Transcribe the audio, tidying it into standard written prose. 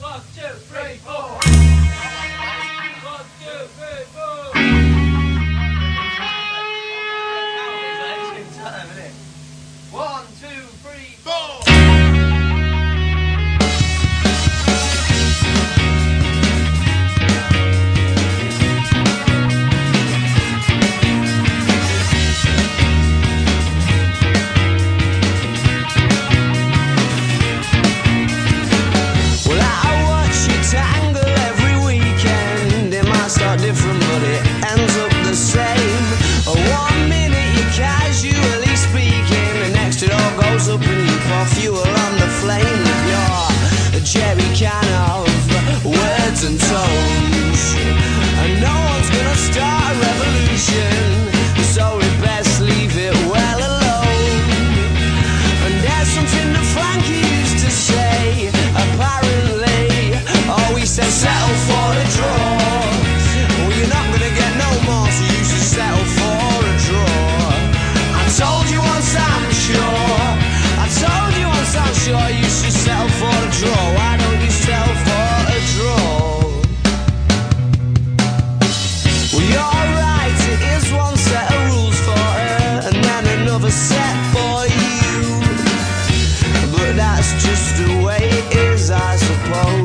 1, 2, 3, 4. 1, 2, 3, 4. One, two, three, four. Fuel on the flame of your jerry can of words and tones, and no one's gonna start a revolution, so we best leave it well alone. And there's something that Frankie used to say, apparently, oh, he said settle for a draw. Well, you're not gonna get no more, so you should settle for a draw. I told you once, I'm sure, I'm sure you should settle for a draw. Why don't you settle for a draw? Well, you're right, it is one set of rules for her, and then another set for you. But that's just the way it is, I suppose.